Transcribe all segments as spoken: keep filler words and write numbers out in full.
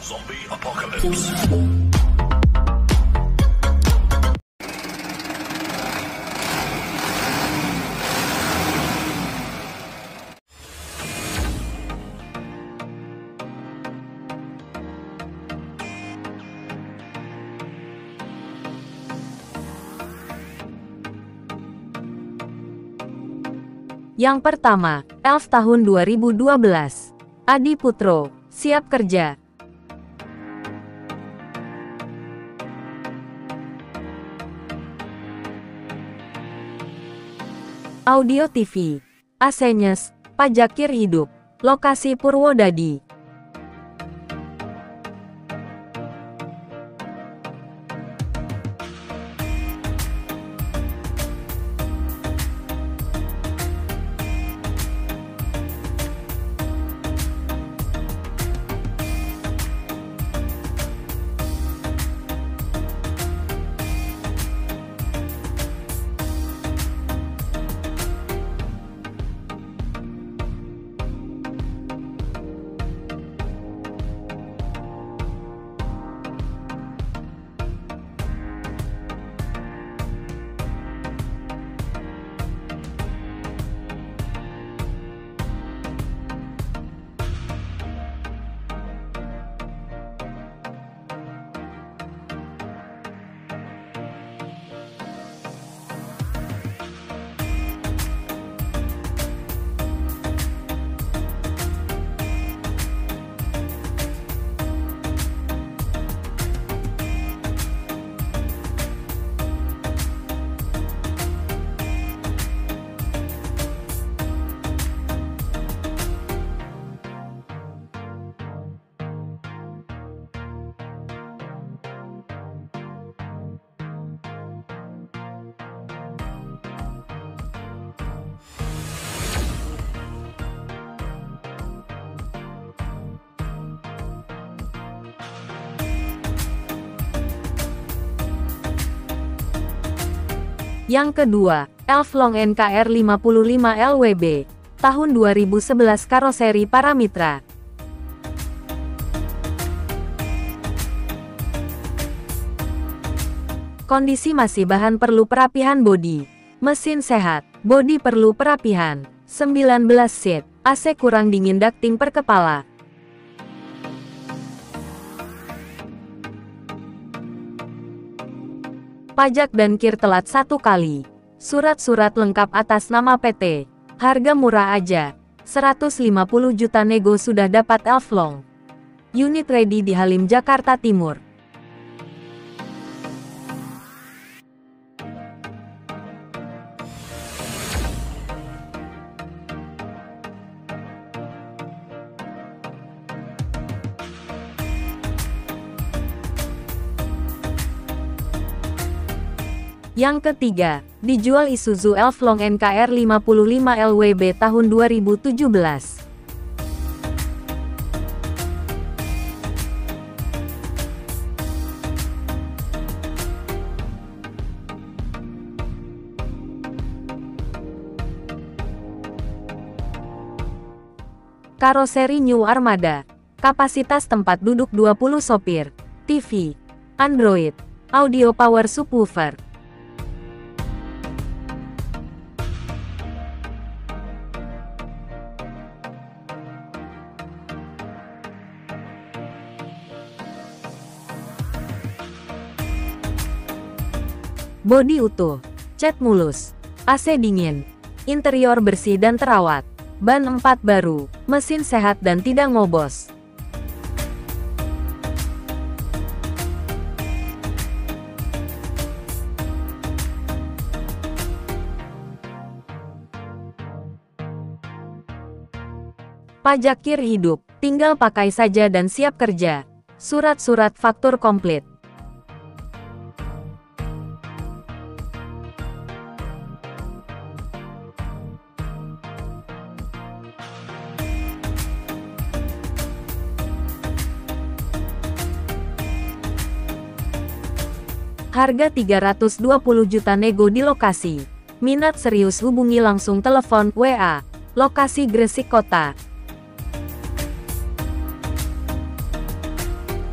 Zombie Apocalypse. Yang pertama, Elf tahun dua ribu dua belas. Adi Putro, siap kerja. Audio T V, Asenyes, Pajakir Hidup, lokasi Purwodadi. Yang kedua, Elf Long N K R lima puluh lima L W B, tahun dua ribu sebelas karoseri Paramitra. Kondisi masih bahan perlu perapihan bodi. Mesin sehat, bodi perlu perapihan. sembilan belas seat, A C kurang dingin ducting per kepala. Pajak dan kir telat satu kali. Surat-surat lengkap atas nama P T. Harga murah aja. seratus lima puluh juta nego sudah dapat Elf Long. Unit ready di Halim, Jakarta Timur. Yang ketiga, dijual Isuzu Elf Long N K R lima puluh lima L W B tahun dua ribu tujuh belas. Karoseri New Armada. Kapasitas tempat duduk dua puluh sopir. T V, Android, audio power subwoofer. Bodi utuh, cat mulus, A C dingin, interior bersih dan terawat, ban empat baru, mesin sehat dan tidak ngobos. Pajakir hidup, tinggal pakai saja dan siap kerja. Surat-surat faktur komplit. Harga tiga ratus dua puluh juta nego di lokasi. Minat serius hubungi langsung telepon W A. Lokasi Gresik Kota.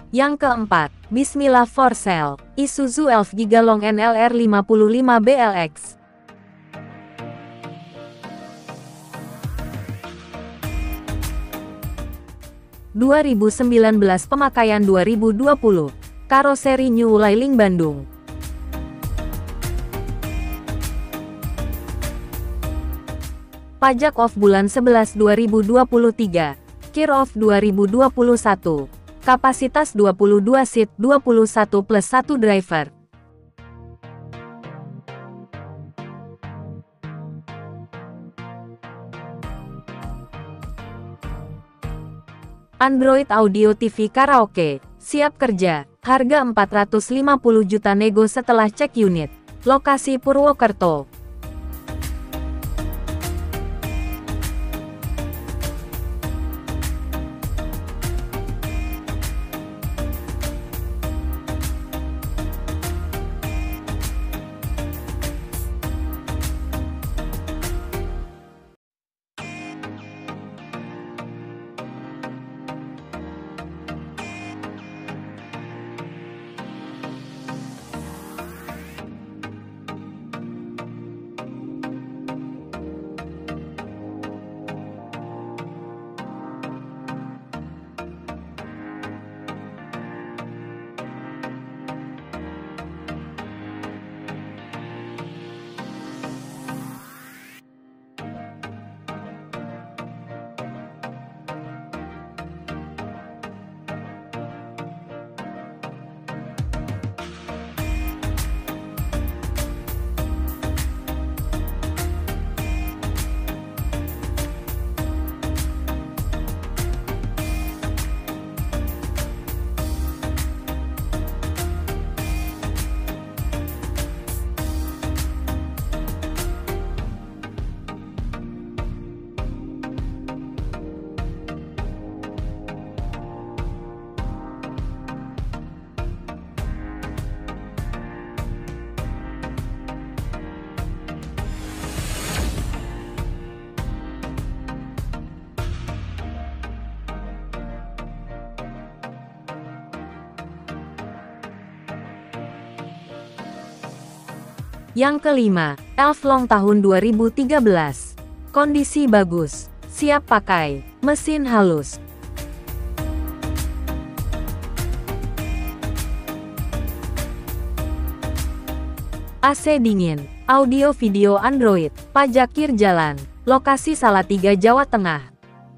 Yang keempat, Bismillah for sale, Isuzu Elf Gigalong N L R lima puluh lima B L X. dua ribu sembilan belas pemakaian dua ribu dua puluh, karoseri New Lailing Bandung. Pajak off bulan sebelas dua ribu dua puluh tiga, Kir off dua ribu dua puluh satu, kapasitas dua puluh dua seat dua puluh satu plus satu driver. Android Audio T V Karaoke, siap kerja, harga empat ratus lima puluh juta nego setelah cek unit, lokasi Purwokerto. Yang kelima, Elflong tahun dua ribu tiga belas. Kondisi bagus, siap pakai, mesin halus. A C dingin, audio video Android, pajak kir jalan, lokasi Salatiga Jawa Tengah.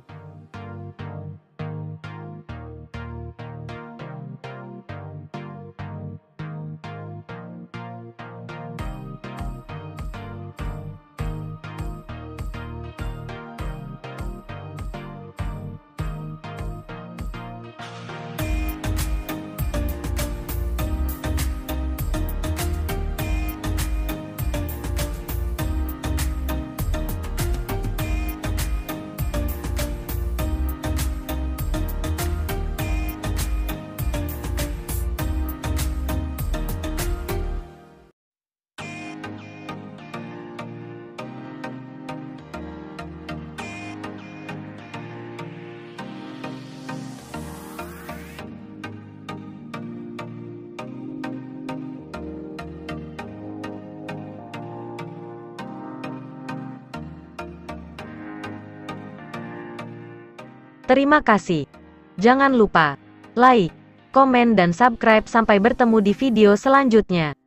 Terima kasih. Jangan lupa like, komen dan subscribe sampai bertemu di video selanjutnya.